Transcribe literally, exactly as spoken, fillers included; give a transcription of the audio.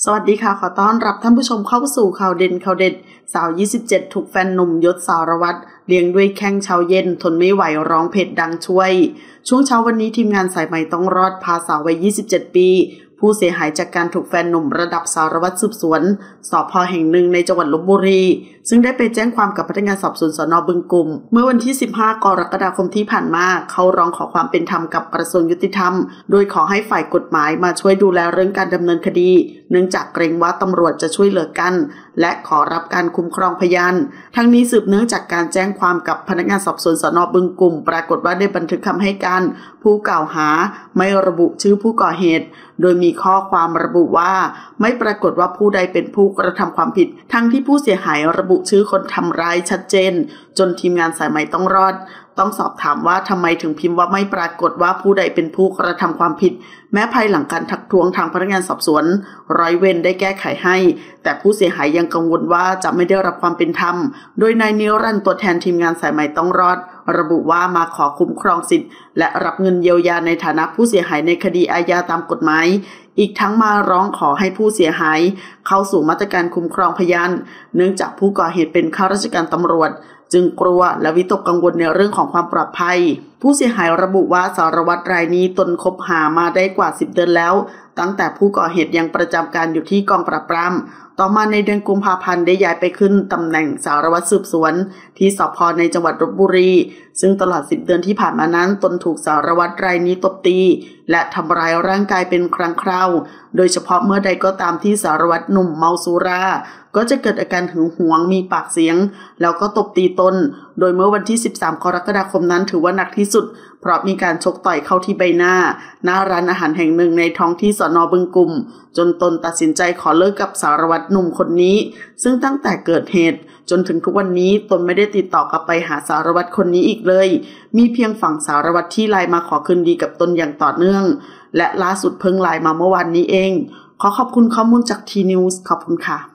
สวัสดีค่ะขอต้อนรับท่านผู้ชมเข้าสู่ข่าวเด่นข่าวเด็ดสาวยี่สิบเจ็ดถูกแฟนหนุ่มยศสารวัตรเลี้ยงด้วยแข้งเช้าเย็นทนไม่ไหวร้องเพจดังช่วยช่วงเช้าวันนี้ทีมงานสายใหม่ต้องรอดพาสาววัยยี่สิบเจ็ดปีผู้เสียหายจากการถูกแฟนหนุ่มระดับสารวัตรสืบสวนสภ.แห่งหนึ่งในจังหวัดลพบุรีซึ่งได้ไปแจ้งความกับพนักงานสอบสวนสน.บึงกุ่มเมื่อวันที่สิบห้ากรกฎาคมที่ผ่านมาเขาร้องขอความเป็นธรรมกับกระทรวงยุติธรรมโดยขอให้ฝ่ายกฎหมายมาช่วยดูแลเรื่องการดำเนินคดีเนื่องจากเกรงว่าตำรวจจะช่วยเหลือกันและขอรับการคุ้มครองพยานทั้งนี้สืบเนื่องจากการแจ้งความกับพนักงานสอบสวนสน.บึงกุ่มปรากฏว่าได้บันทึกคำให้การผู้กล่าวหาไม่ระบุชื่อผู้ก่อเหตุโดยมีข้อความระบุว่าไม่ปรากฏว่าผู้ใดเป็นผู้กระทำความผิดทั้งที่ผู้เสียหายระบุชื่อคนทำร้ายชัดเจนจนทีมงานสายใหม่ต้องรอดต้องสอบถามว่าทำไมถึงพิมพ์ว่าไม่ปรากฏว่าผู้ใดเป็นผู้กระทำความผิดแม้ภายหลังการทักท้วงทางพนักงานสอบสวนร้อยเวรได้แก้ไขให้แต่ผู้เสียหายยังกังวลว่าจะไม่ได้รับความเป็นธรรมโดยนายนิรันดร์ตัวแทนทีมงานสายใหม่ต้องรอดระบุว่ามาขอคุ้มครองสิทธิ์และรับเงินเยียวยาในฐานะผู้เสียหายในคดีอาญาตามกฎหมายอีกทั้งมาร้องขอให้ผู้เสียหายเข้าสู่มาตรการคุ้มครองพยานเนื่องจากผู้ก่อเหตุเป็นข้าราชการตำรวจจึงกลัวและวิตกกังวลในเรื่องของความปลอดภัยผู้เสียหายระบุว่าสารวัตรรายนี้ตนคบหามาได้กว่าสิบเดือนแล้วตั้งแต่ผู้ก่อเหตุยังประจำการอยู่ที่กองปราบปรามต่อมาในเดือนกุมภาพันธ์ได้ย้ายไปขึ้นตำแหน่งสารวัตรสืบสวนที่สภ.ในจังหวัดลพบุรีซึ่งตลอดสิบเดือนที่ผ่านมานั้นตนถูกสารวัตรรายนี้ตบตีและทำร้ายร่างกายเป็นครั้งคราวโดยเฉพาะเมื่อใดก็ตามที่สารวัตรหนุ่มเมาสุราก็จะเกิดอาการหึงหวงมีปากเสียงแล้วก็ตบตีตนโดยเมื่อวันที่สิบสามกรกฎาคมนั้นถือว่าหนักที่สุดเพราะมีการชกต่อยเข้าที่ใบหน้าหน้าร้านอาหารแห่งหนึ่งในท้องที่สน.บึงกุ่มจนตนตัดสินใจขอเลิกกับสารวัตรหนุ่มคนนี้ซึ่งตั้งแต่เกิดเหตุจนถึงทุกวันนี้ตนไม่ได้ติดต่อกลับไปหาสารวัตรคนนี้อีกเลยมีเพียงฝั่งสารวัตรที่ไลน์มาขอคืนดีกับตนอย่างต่อเนื่องและล่าสุดเพิ่งไลน์มาเมื่อวานนี้เองขอขอบคุณข้อมูลจากทีนิวส์ขอบคุณค่ะ